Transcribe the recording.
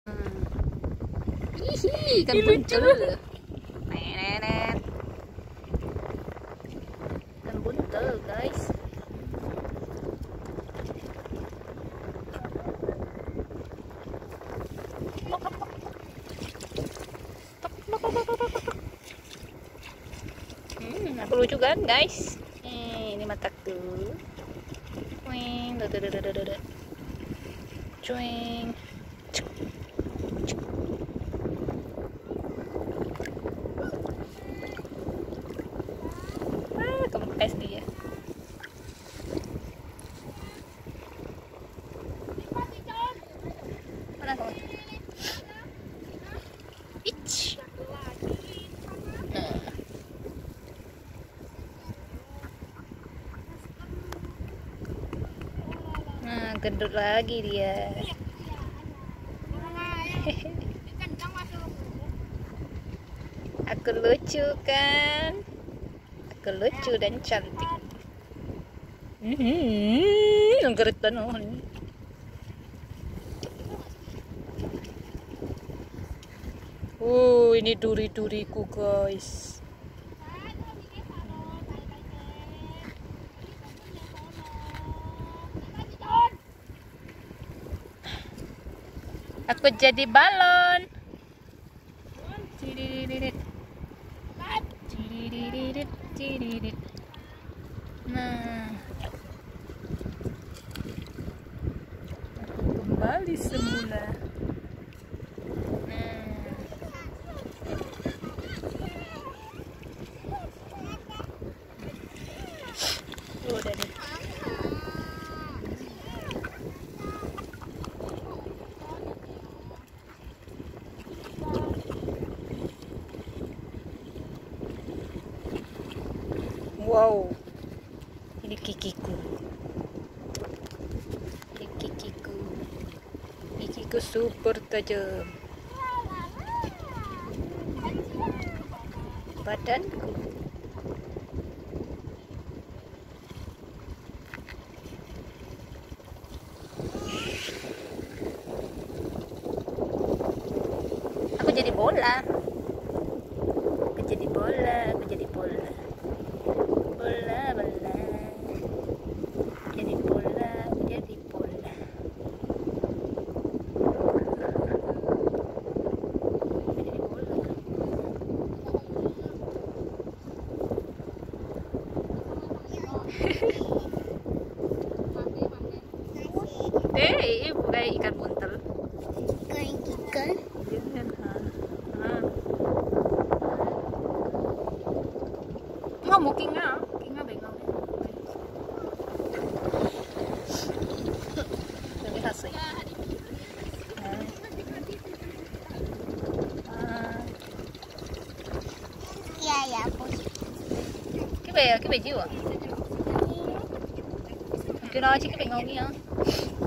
Hihi, ikan buntel. Nenet. Ikan buntel, guys. Aku lucu kan, guys? Ini mataku. Cuing, cuing. Kempes dia. Mana kamu? Ich. Nah, gendut lagi dia. Aku lucu kan? Aku lucu dan cantik. Ngerit banget. Ini duri-duriku, guys. Aku jadi balon. Nah, aku kembali semula. Udah deh. Wow, ini kikiku. Ini kikiku. Kikiku super tajam. Badanku. Aku jadi bola. Aku jadi bola. Aku jadi bola. Bola, bola. Jadi bola. Jadi bola. Jadi bola. Ibu kayak ikan buntel. Kayak ikan. Mau kinga bengal. Jadi hasil. Iya, Cái bè jiwa. Cái đó chứ cái bè ngon nha.